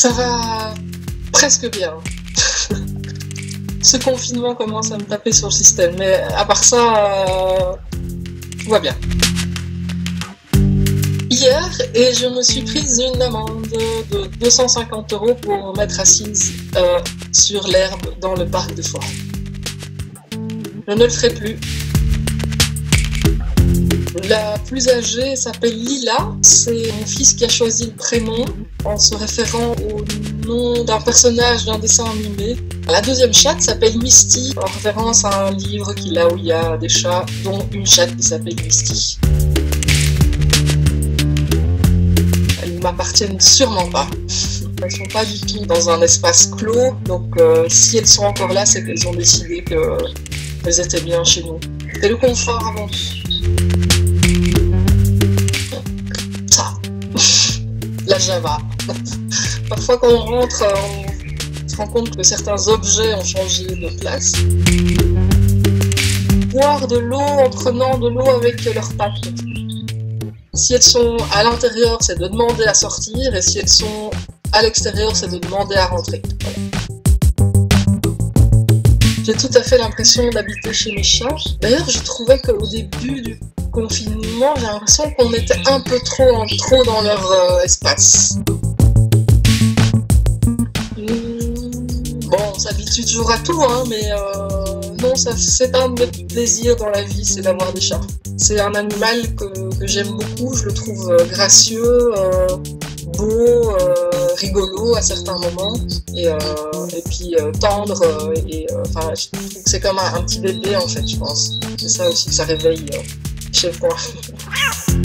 Ça va presque bien. Ce confinement commence à me taper sur le système, mais à part ça, tout va bien. Hier, et je me suis prise une amende de 250 € pour m'être assise sur l'herbe dans le parc de forêt. Je ne le ferai plus. La plus âgée s'appelle Lila, c'est mon fils qui a choisi le prénom en se référant au nom d'un personnage d'un dessin animé. La deuxième chatte s'appelle Misty, en référence à un livre qu'il a où il y a des chats, dont une chatte qui s'appelle Misty. Elles ne m'appartiennent sûrement pas. Elles ne sont pas du tout dans un espace clos, donc si elles sont encore là, c'est qu'elles ont décidé qu'elles étaient bien chez nous. C'est le confort avant tout. Ça, la Java. Parfois quand on rentre, on se rend compte que certains objets ont changé de place. Boire de l'eau en prenant de l'eau avec leurs pattes. Si elles sont à l'intérieur, c'est de demander à sortir, et si elles sont à l'extérieur, c'est de demander à rentrer. Voilà. J'ai tout à fait l'impression d'habiter chez mes chats. D'ailleurs, je trouvais qu'au début du confinement, j'ai l'impression qu'on était un peu trop dans leur espace. Bon, on s'habitue toujours à tout, hein, mais non, c'est un de mes plaisirs dans la vie, c'est d'avoir des chats. C'est un animal que j'aime beaucoup, je le trouve gracieux, beau, rigolo à certains moments, et puis tendre, enfin, je trouve que c'est comme un petit bébé en fait, je pense. C'est ça aussi que ça réveille chez moi.